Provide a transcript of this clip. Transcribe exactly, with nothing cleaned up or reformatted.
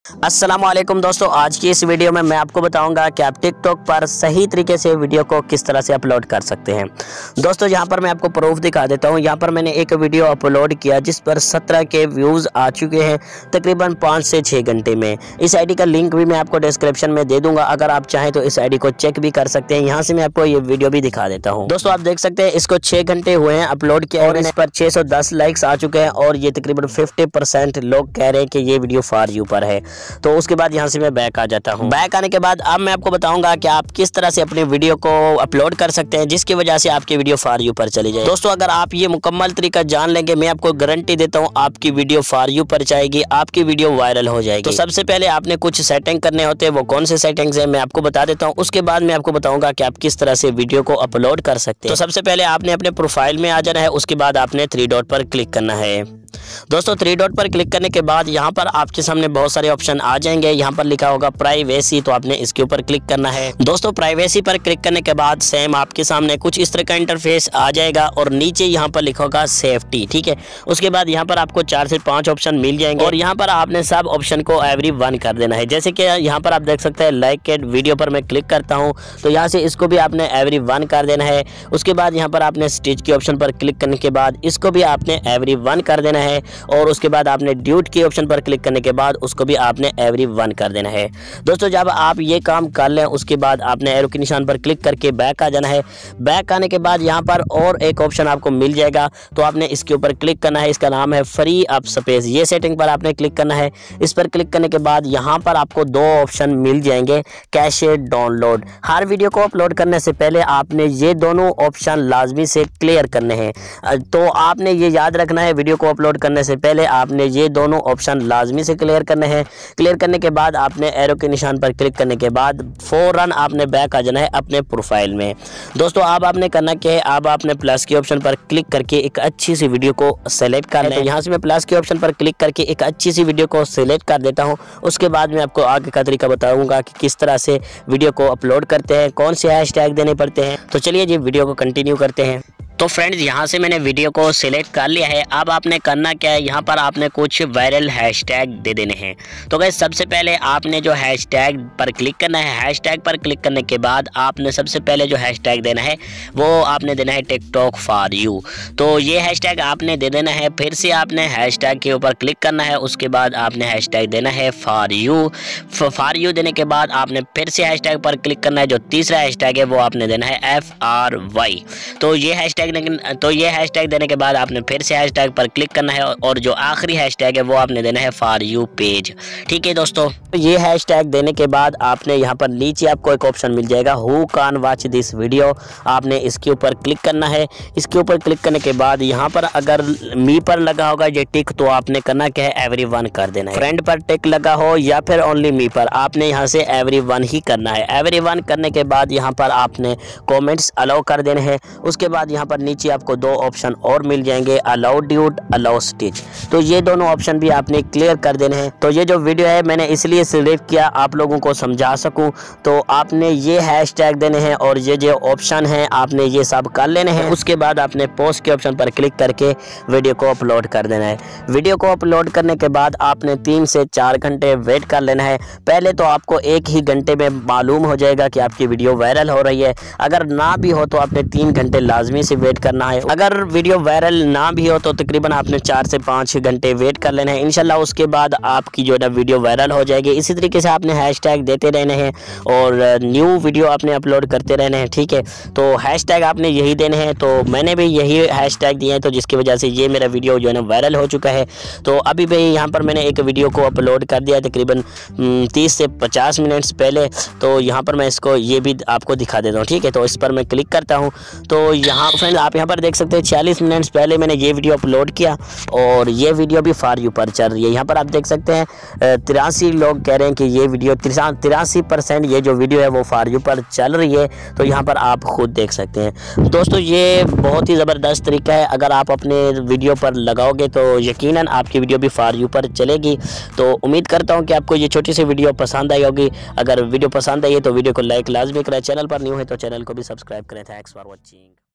अस्सलाम वालेकुम दोस्तों, आज की इस वीडियो में मैं आपको बताऊंगा कि आप टिकटॉक पर सही तरीके से वीडियो को किस तरह से अपलोड कर सकते हैं। दोस्तों यहाँ पर मैं आपको प्रूफ दिखा देता हूँ। यहाँ पर मैंने एक वीडियो अपलोड किया जिस पर सत्रह के व्यूज़ आ चुके हैं तकरीबन पाँच से छः घंटे में। इस आईडी का लिंक भी मैं आपको डिस्क्रिप्शन में दे दूंगा, अगर आप चाहें तो इस आईडी को चेक भी कर सकते हैं। यहाँ से मैं आपको ये वीडियो भी दिखा देता हूँ। दोस्तों आप देख सकते हैं इसको छः घंटे हुए हैं अपलोड किया है, इस पर छः सौ दस लाइक्स आ चुके हैं और ये तकरीबन फिफ्टी परसेंट लोग कह रहे हैं कि ये वीडियो फॉर यू पर है। तो उसके बाद यहाँ से मैं बैक आ जाता हूँ। बैक आने के बाद अब मैं आपको बताऊंगा कि आप किस तरह से अपनी वीडियो को अपलोड कर सकते हैं जिसकी वजह से आपकी वीडियो फॉर यू पर चली जाए। दोस्तों अगर आप ये मुकम्मल तरीका जान लेंगे, मैं आपको गारंटी देता हूँ आपकी वीडियो फॉर यू पर जाएगी, आपकी वीडियो वायरल हो जाएगी। तो सबसे पहले आपने कुछ सेटिंग करने होते हैं, वो कौन से सेटिंग्स है मैं आपको बता देता हूँ। उसके बाद मैं आपको बताऊंगा कि आप किस तरह से वीडियो को अपलोड कर सकते हैं। तो सबसे पहले आपने अपने प्रोफाइल में आ जाना है, उसके बाद आपने थ्री डॉट पर क्लिक करना है। दोस्तों थ्री डॉट पर क्लिक करने के बाद यहाँ पर आपके सामने बहुत सारे ऑप्शन आ जाएंगे। यहाँ पर लिखा होगा प्राइवेसी, तो आपने इसके ऊपर क्लिक करना है। दोस्तों प्राइवेसी पर क्लिक करने के बाद सेम आपके सामने कुछ इस तरह का इंटरफेस आ जाएगा और नीचे यहाँ पर लिखा होगा सेफ्टी, ठीक है। उसके बाद यहाँ पर आपको चार से पांच ऑप्शन मिल जाएंगे और यहाँ पर आपने सब ऑप्शन को एवरी वन कर देना है। जैसे कि यहाँ पर आप देख सकते हैं लाइक एड वीडियो पर मैं क्लिक करता हूँ तो यहाँ से इसको भी आपने एवरी वन कर देना है। उसके बाद यहाँ पर आपने स्टिच के ऑप्शन पर क्लिक करने के बाद इसको भी आपने एवरी वन कर देना है और उसके बाद आपने ड्यूट के ऑप्शन पर क्लिक करने के बाद उसको भी आपने एवरी वन कर देना है। दोस्तों जब आप ये काम कर लें उसके बाद आपने एरो के निशान पर क्लिक करके बैक आ जाना है। बैक आने के बाद यहाँ पर और एक ऑप्शन आपको मिल जाएगा, तो आपने इसके ऊपर क्लिक करना है। इसका नाम है फ्री अप स्पेस, ये सेटिंग पर आपने क्लिक करना है। इस पर क्लिक करने के बाद यहाँ पर आपको दो ऑप्शन मिल जाएंगे, कैशे डाउनलोड। हर वीडियो को अपलोड करने से पहले आपने ये दोनों ऑप्शन लाजमी से क्लियर करने हैं। तो आपने ये याद रखना है, वीडियो को अपलोड करने से पहले आपने ये दोनों ऑप्शन लाजमी से क्लियर करने हैं। क्लियर करने के बाद आपने एरो के निशान पर क्लिक करने के बाद फौरन आपने बैक आ जाना है अपने प्रोफाइल में। दोस्तों अब आपने करना क्या है, अब आपने प्लस के ऑप्शन पर क्लिक करके एक अच्छी सी वीडियो को सेलेक्ट कर लें। तो यहाँ से मैं प्लस के ऑप्शन पर क्लिक करके एक अच्छी सी वीडियो को सेलेक्ट कर देता हूँ। उसके बाद मैं आपको आगे का तरीका बताऊंगा कि किस तरह से वीडियो को अपलोड करते हैं, कौन से हैशटैग देने पड़ते हैं। तो चलिए जी वीडियो को कंटिन्यू करते हैं। तो फ्रेंड्स यहाँ से मैंने वीडियो को सिलेक्ट कर लिया है। अब आपने करना क्या है, यहाँ पर आपने कुछ वायरल हैशटैग दे देने हैं। तो गाइस सबसे पहले आपने जो हैशटैग पर क्लिक करना है, हैशटैग पर क्लिक करने के बाद आपने सबसे पहले जो हैशटैग देना है वो आपने देना है टिकटॉक फॉर यू। तो ये हैशटैग आपने दे देना है। फिर से आपने हैशटैग के ऊपर क्लिक करना है, उसके बाद आपने हैशटैग देना है फॉर यू। फॉर यू देने के बाद आपने फिर से हैशटैग पर क्लिक करना है। जो तीसरा हैशटैग है वो आपने देना है एफ आर वाई। तो ये हैशटैग तो ये हैशटैग देने के बाद आपने फिर से हैशटैग पर क्लिक करना है और जो आखिरी हैशटैग है वो आपने देना है फॉर यू पेज, ठीक है दोस्तों। तो ये हैशटैग देने के बाद आपने यहाँ पर नीचे आपको एक ऑप्शन मिल जाएगा who can watch this video, आपने इसके ऊपर क्लिक करना है। इसके ऊपर क्लिक करने के बाद यहाँ पर अगर मी पर लगा होगा ये टिक तो आपने करना क्या है, एवरी वन कर देना है। फ्रेंड पर टिक लगा हो या फिर ओनली मी पर, आपने यहाँ से एवरी वन ही करना है। एवरी वन करने के बाद यहाँ पर आपने कॉमेंट्स अलाउ कर देने हैं। उसके बाद यहाँ पर नीचे आपको दो ऑप्शन और मिल जाएंगे, अलाउ ड्यूट, अलाउ स्टिच। तो ये दोनों ऑप्शन भी आपने क्लियर कर देने हैं। तो ये जो वीडियो है मैंने इसलिए सिलेक्ट किया आप लोगों को समझा सकूं। तो आपने ये हैशटैग देने हैं और ये जो ऑप्शन है आपने ये सब कर लेने हैं। उसके बाद आपने पोस्ट के ऑप्शन पर क्लिक करके वीडियो को अपलोड कर देना है। वीडियो को अपलोड करने के बाद आपने तीन से चार घंटे वेट कर लेना है। पहले तो आपको एक ही घंटे में मालूम हो जाएगा कि आपकी वीडियो वायरल हो रही है। अगर ना भी हो तो आपने तीन घंटे लाजमी से वेट करना है। अगर वीडियो वायरल ना भी हो तो तकरीबन आपने चार से पाँच घंटे वेट कर लेना है। इंशाल्लाह उसके बाद आपकी जो है ना वीडियो वायरल हो जाएगी। इसी तरीके से आपने हैशटैग देते रहने हैं और न्यू वीडियो आपने अपलोड करते रहने हैं, ठीक है। तो हैशटैग आपने यही देने हैं। तो मैंने भी यही हैशटैग दिए हैं, तो जिसकी वजह से ये मेरा वीडियो जो है ना वायरल हो चुका है। तो अभी भी यहाँ पर मैंने एक वीडियो को अपलोड कर दिया तकरीबन तीस से पचास मिनट्स पहले। तो यहाँ पर मैं इसको ये भी आपको दिखा देता हूँ, ठीक है। तो इस पर मैं क्लिक करता हूँ तो यहाँ फ्रेंड आप यहाँ पर देख सकते हैं छियालीस मिनट्स पहले मैंने ये वीडियो अपलोड किया और ये वीडियो भी फॉर यू पर चल रही है। यहाँ पर आप देख सकते हैं तिरासी लोग कह रहे हैं कि ये वीडियो तिरासी परसेंट ये जो वीडियो है वो फॉर यू पर चल रही है। तो यहाँ पर आप खुद देख सकते हैं। दोस्तों ये बहुत ही ज़बरदस्त तरीका है, अगर आप अपने वीडियो पर लगाओगे तो यकीनन आपकी वीडियो भी फॉर यू पर चलेगी। तो उम्मीद करता हूँ कि आपको ये छोटी सी वीडियो पसंद आई होगी। अगर वीडियो पसंद आई है तो वीडियो को लाइक लाजमी करें, चैनल पर न्यू है तो चैनल को भी सब्सक्राइब करें। Thanks for watching.